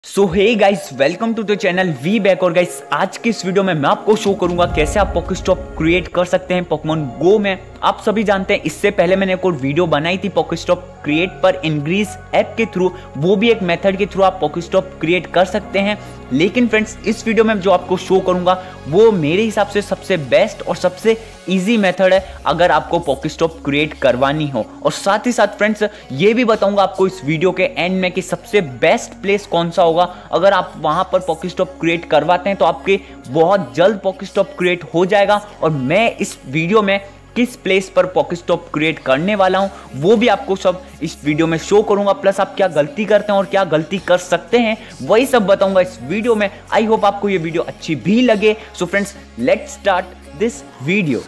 So hey guys, welcome to the channel we back. और guys, आज की इस वीडियो में मैं आपको शो करूंगा कैसे आप पोकेस्टॉप क्रिएट कर सकते हैं पोकेमॉन गो में। आप सभी जानते हैं इससे पहले मैंने एक और वीडियो बनाई थी पोकेस्टॉप क्रिएट पर इनग्रीज ऐप के थ्रू, वो भी एक मेथड के थ्रू आप पोकेस्टॉप क्रिएट कर सकते हैं। लेकिन फ्रेंड्स, इस वीडियो में जो आपको शो करूंगा वो मेरे हिसाब से सबसे बेस्ट और सबसे इजी मेथड है अगर आपको पोकेस्टॉप क्रिएट करवानी हो। और साथ ही साथ फ्रेंड्स, ये भी बताऊंगा आपको इस वीडियो के एंड में कि सबसे बेस्ट प्लेस कौन सा होगा। अगर आप वहां पर पोकेस्टॉप क्रिएट करवाते हैं तो आपके बहुत जल्द पोकेस्टॉप क्रिएट हो जाएगा। और मैं इस वीडियो में किस प्लेस पर पोकेस्टॉप क्रिएट करने वाला हूं वो भी आपको सब इस वीडियो में शो करूंगा। प्लस आप क्या गलती करते हैं और क्या गलती कर सकते हैं वही सब बताऊंगा इस वीडियो में। आई होप आपको ये वीडियो अच्छी भी लगे। So friends, let's start this video.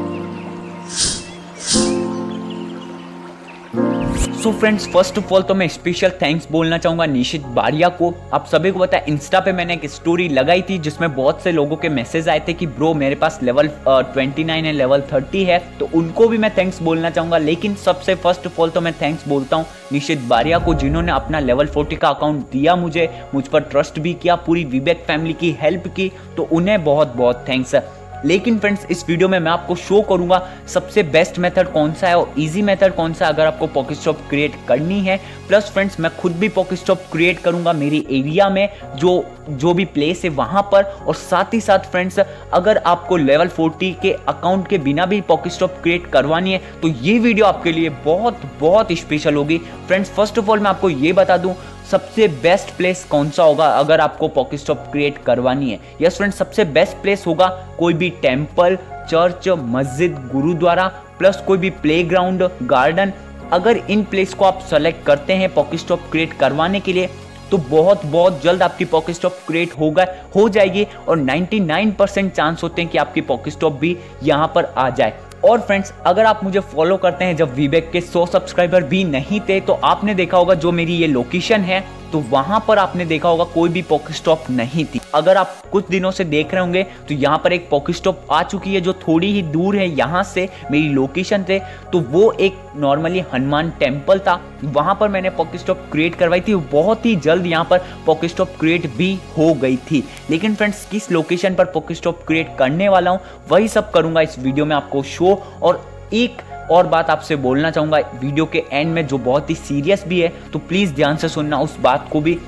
So friends, first of all तो मैं स्पेशल थैंक्स बोलना चाहूँगा निशित बारिया को। आप सभी को पता है, इंस्टा पे मैंने एक स्टोरी लगाई थी जिसमें बहुत से लोगों के मैसेज आए थे कि ब्रो मेरे पास लेवल 29 है, लेवल 30 है, तो उनको भी मैं थैंक्स बोलना चाहूँगा। लेकिन सबसे फर्स्ट ऑफ ऑल तो मैं थैंक्स बोलता हूँ निशित बारिया को, जिन्होंने अपना लेवल 40 का अकाउंट दिया मुझे, मुझ पर ट्रस्ट भी किया, पूरी वीबैक फैमिली की हेल्प की, तो उन्हें बहुत बहुत थैंक्स है। लेकिन फ्रेंड्स, इस वीडियो में मैं आपको शो करूंगा सबसे बेस्ट मेथड कौन सा है और इजी मेथड कौन सा है अगर आपको पोकेस्टॉप क्रिएट करनी है। प्लस फ्रेंड्स, मैं खुद भी पोकेस्टॉप क्रिएट करूंगा मेरी एरिया में जो भी प्लेस है वहां पर। और साथ ही साथ फ्रेंड्स, अगर आपको लेवल 40 के अकाउंट के बिना भी पोकेस्टॉप क्रिएट करवानी है तो ये वीडियो आपके लिए बहुत बहुत स्पेशल होगी। फ्रेंड्स, फर्स्ट ऑफ ऑल मैं आपको ये बता दूं सबसे बेस्ट प्लेस कौन सा होगा अगर आपको पोकेस्टॉप क्रिएट करवानी है। यस फ्रेंड्स, सबसे बेस्ट प्लेस होगा कोई भी टेंपल, चर्च, मस्जिद, गुरुद्वारा, प्लस कोई भी प्लेग्राउंड, गार्डन। अगर इन प्लेस को आप सेलेक्ट करते हैं पोकेस्टॉप क्रिएट करवाने के लिए तो बहुत बहुत जल्द आपकी पोकेस्टॉप क्रिएट हो जाएगी। और 99% चांस होते हैं कि आपकी पोकेस्टॉप भी यहाँ पर आ जाए। और फ्रेंड्स, अगर आप मुझे फॉलो करते हैं जब वीबैक के 100 सब्सक्राइबर भी नहीं थे तो आपने देखा होगा जो मेरी ये लोकेशन है तो वहां पर आपने देखा होगा कोई भी पोकेस्टॉप नहीं थी। अगर आप कुछ दिनों से देख रहे होंगे तो यहाँ पर एक पोकेस्टॉप आ चुकी है जो थोड़ी ही दूर है यहाँ से मेरी लोकेशन से। तो वो एक नॉर्मली हनुमान टेम्पल था, वहां पर मैंने पोकेस्टॉप क्रिएट करवाई थी। बहुत ही जल्द यहाँ पर पोकेस्टॉप क्रिएट भी हो गई थी। लेकिन फ्रेंड्स, किस लोकेशन पर पोकेस्टॉप क्रिएट करने वाला हूँ वही सब करूंगा इस वीडियो में आपको शो। और एक और बात आपसे बोलना चाहूंगा वीडियो के एंड में जो बहुत ही सीरियस भी है, तो प्लीज ध्यान से सुनना उस बात को भी।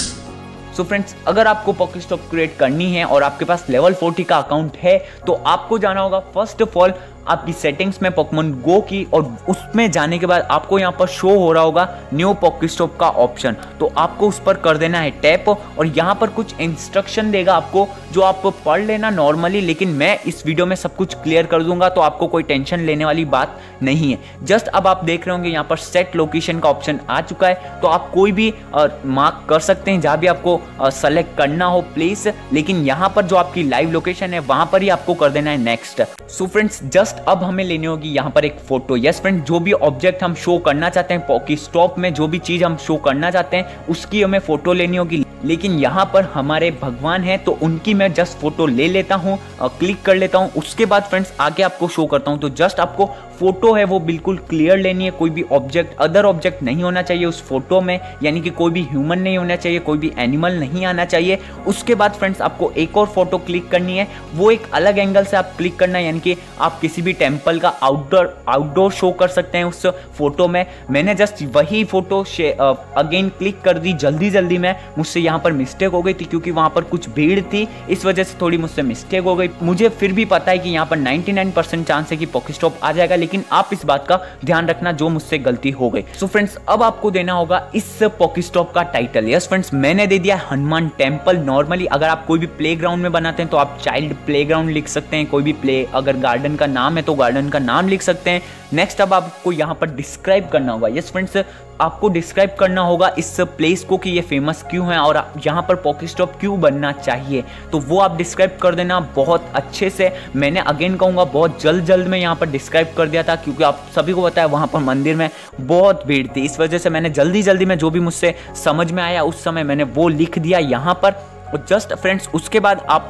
सो फ्रेंड्स, अगर आपको पोकेस्टॉप क्रिएट करनी है और आपके पास लेवल 40 का अकाउंट है तो आपको जाना होगा फर्स्ट ऑफ ऑल आपकी सेटिंग्स में पोकेमॉन गो की। और उसमें जाने के बाद आपको यहाँ पर शो हो रहा होगा न्यू पोकेस्टॉप का ऑप्शन, तो आपको उस पर कर देना है टैप। और यहाँ पर कुछ इंस्ट्रक्शन देगा आपको जो आप पढ़ लेना नॉर्मली, लेकिन मैं इस वीडियो में सब कुछ क्लियर कर दूंगा तो आपको कोई टेंशन लेने वाली बात नहीं है। जस्ट अब आप देख रहे होंगे यहाँ पर सेट लोकेशन का ऑप्शन आ चुका है, तो आप कोई भी मार्क कर सकते हैं जहाँ भी आपको सेलेक्ट करना हो प्लेस। लेकिन यहाँ पर जो आपकी लाइव लोकेशन है वहां पर ही आपको कर देना है नेक्स्ट। सो फ्रेंड्स, जस्ट अब हमें लेनी होगी यहाँ पर एक फोटो। यस फ्रेंड, जो भी ऑब्जेक्ट हम शो करना चाहते हैं पोकेस्टॉप में, जो भी चीज हम शो करना चाहते हैं उसकी हमें फोटो लेनी होगी। लेकिन यहाँ पर हमारे भगवान हैं तो उनकी मैं जस्ट फोटो ले लेता हूँ, क्लिक कर लेता हूँ। उसके बाद फ्रेंड्स आगे आपको शो करता हूँ। तो जस्ट आपको फोटो है वो बिल्कुल क्लियर लेनी है, कोई भी ऑब्जेक्ट अदर ऑब्जेक्ट नहीं होना चाहिए उस फोटो में, यानी कि कोई भी ह्यूमन नहीं होना चाहिए, कोई भी एनिमल नहीं आना चाहिए। उसके बाद फ्रेंड्स आपको एक और फोटो क्लिक करनी है, वो एक अलग एंगल से आप क्लिक करना है, यानी कि आप किसी भी टेम्पल का आउटडोर शो कर सकते हैं उस फोटो में। मैंने जस्ट वही फोटो अगेन क्लिक कर दी जल्दी में। मुझसे यहाँ पर मिस्टेक हो गई थी क्योंकि वहां पर कुछ भीड़ थी, इस वजह से थोड़ी मुझसे मिस्टेक हो गई। मुझे फिर भी पता है कि यहाँ पर 99% चांस है कि पोकेस्टॉप आ जाएगा, लेकिन आप इस बात का ध्यान रखना जो मुझसे गलती हो गई। सो फ्रेंड्स, अब आपको देना होगा इस पोकेस्टॉप का टाइटल। यस फ्रेंड्स, मैंने दे दिया हनुमान टेम्पल। नॉर्मली अगर आप कोई भी प्लेग्राउंड में बनाते हैं तो आप चाइल्ड प्लेग्राउंड लिख सकते हैं, कोई भी अगर गार्डन का नाम है तो गार्डन का नाम लिख सकते हैं। नेक्स्ट, अब आपको यहाँ पर डिस्क्राइब करना होगा। यस फ्रेंड्स, आपको डिस्क्राइब करना होगा इस प्लेस को कि ये फेमस क्यों है और यहाँ पर पोकेस्टॉप क्यों बनना चाहिए, तो वो आप डिस्क्राइब कर देना बहुत अच्छे से। मैंने अगेन कहूँगा बहुत जल्द में यहाँ पर डिस्क्राइब कर दिया था क्योंकि आप सभी को पता है वहाँ पर मंदिर में बहुत भीड़ थी, इस वजह से मैंने जल्दी में जो भी मुझसे समझ में आया उस समय मैंने वो लिख दिया यहाँ पर। और जस्ट फ्रेंड्स, उसके बाद आपको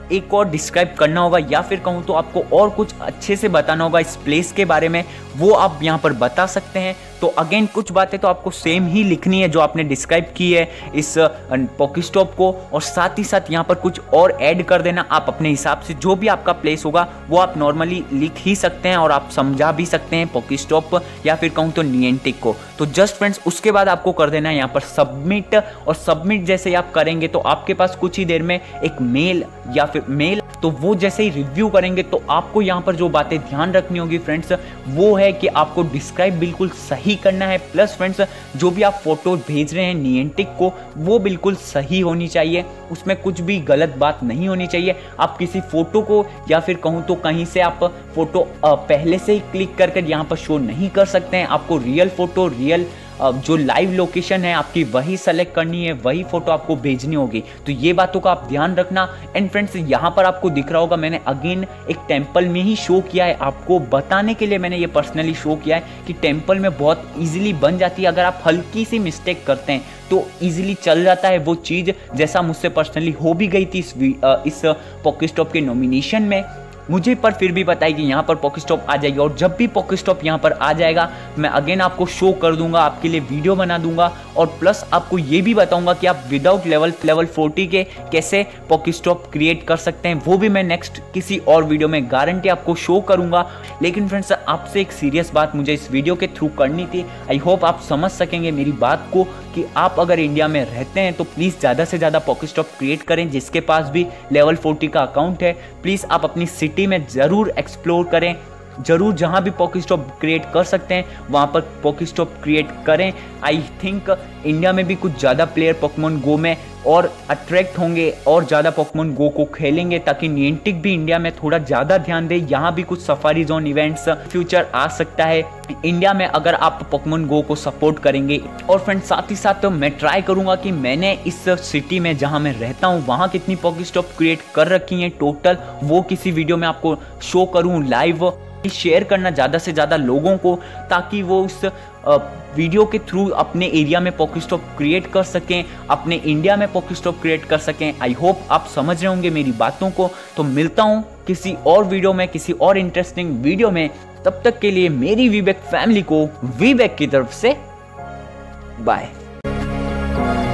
एक और डिस्क्राइब करना होगा या फिर कहूँ तो आपको और कुछ अच्छे से बताना होगा इस प्लेस के बारे में, वो आप यहाँ पर बता सकते हैं। तो अगेन कुछ बातें तो आपको सेम ही लिखनी है जो आपने डिस्क्राइब की है इस पोकेस्टॉप को, और साथ ही साथ यहाँ पर कुछ और ऐड कर देना आप अपने हिसाब से। जो भी आपका प्लेस होगा वो आप नॉर्मली लिख ही सकते हैं और आप समझा भी सकते हैं पोकेस्टॉप या फिर कहूँ तो निएंटिक को। तो जस्ट फ्रेंड्स उसके बाद आपको कर देना है यहाँ पर सबमिट, और सबमिट जैसे ही आप करेंगे तो आपके पास कुछ ही देर में एक मेल या फिर मेल, तो वो जैसे ही रिव्यू करेंगे तो आपको यहाँ पर जो बातें ध्यान रखनी होगी फ्रेंड्स वो है कि आपको डिस्क्राइब बिल्कुल सही करना है, प्लस फ्रेंड्स जो भी आप फोटो भेज रहे हैं निएंटिक को वो बिल्कुल सही होनी चाहिए, उसमें कुछ भी गलत बात नहीं होनी चाहिए। आप किसी फोटो को या फिर कहूँ तो कहीं से आप फोटो पहले से ही क्लिक कर यहाँ पर शो नहीं कर सकते हैं। आपको रियल फोटो, रियल जो लाइव लोकेशन है आपकी वही सेलेक्ट करनी है, वही फोटो आपको भेजनी होगी। तो ये बातों का आप ध्यान रखना। एंड फ्रेंड्स यहाँ पर आपको दिख रहा होगा मैंने अगेन एक टेंपल में ही शो किया है, आपको बताने के लिए मैंने ये पर्सनली शो किया है कि टेंपल में बहुत इजीली बन जाती है। अगर आप हल्की सी मिस्टेक करते हैं तो इजीली चल जाता है वो चीज़, जैसा मुझसे पर्सनली हो भी गई थी इस पोकेस्टॉप के नॉमिनेशन में मुझे, पर फिर भी पता है कि यहाँ पर पोकेस्टॉप आ जाएगी। और जब भी पोकेस्टॉप यहाँ पर आ जाएगा मैं अगेन आपको शो कर दूंगा, आपके लिए वीडियो बना दूंगा, और प्लस आपको ये भी बताऊंगा कि आप विदाउट लेवल 40 के कैसे पोकेस्टॉप क्रिएट कर सकते हैं, वो भी मैं नेक्स्ट किसी और वीडियो में गारंटी आपको शो करूंगा। लेकिन फ्रेंड्स आपसे एक सीरियस बात मुझे इस वीडियो के थ्रू करनी थी, आई होप आप समझ सकेंगे मेरी बात को, कि आप अगर इंडिया में रहते हैं तो प्लीज़ ज़्यादा से ज़्यादा पोकेस्टॉप क्रिएट करें। जिसके पास भी लेवल 40 का अकाउंट है प्लीज़ आप अपनी सिटी में ज़रूर एक्सप्लोर करें, जरूर जहां भी पोकेस्टॉप क्रिएट कर सकते हैं वहां पर पोकेस्टॉप क्रिएट करें। आई थिंक इंडिया में भी कुछ ज़्यादा प्लेयर पोकेमॉन गो में और अट्रैक्ट होंगे और ज़्यादा पोकेमॉन गो को खेलेंगे, ताकि निएंटिक भी इंडिया में थोड़ा ज़्यादा ध्यान दे। यहाँ भी कुछ सफारी जोन इवेंट्स फ्यूचर आ सकता है इंडिया में अगर आप पोकेमॉन गो को सपोर्ट करेंगे। और फ्रेंड्स साथ ही साथ तो मैं ट्राई करूँगा कि मैंने इस सिटी में जहाँ मैं रहता हूँ वहाँ कितनी पोकेस्टॉप क्रिएट कर रखी हैं टोटल, वो किसी वीडियो में आपको शो करूँ लाइव, शेयर करना ज़्यादा से ज़्यादा लोगों को, ताकि वो उस वीडियो के थ्रू अपने एरिया में पोकेस्टॉप क्रिएट कर सकें, अपने इंडिया में पोकेस्टॉप क्रिएट कर सकें। आई होप आप समझ रहे होंगे मेरी बातों को। तो मिलता हूँ किसी और वीडियो में, किसी और इंटरेस्टिंग वीडियो में। तब तक के लिए मेरी वीबेक फैमिली को वीबेक की तरफ से बाय।